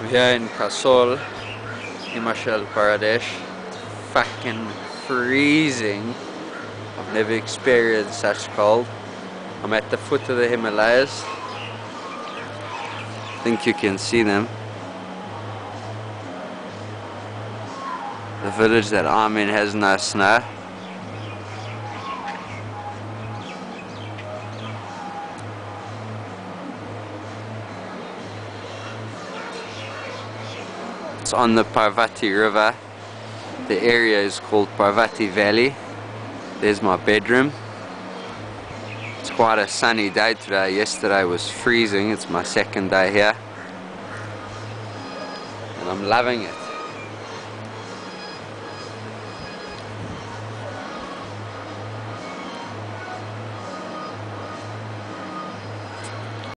I'm here in Kasol, Himachal Pradesh. Fucking freezing. I've never experienced such cold. I'm at the foot of the Himalayas. I think you can see them. The village that I'm in has no snow. It's on the Parvati river. The area is called Parvati Valley. There's my bedroom. It's quite a sunny day today. Yesterday was freezing. It's my second day here. And I'm loving it.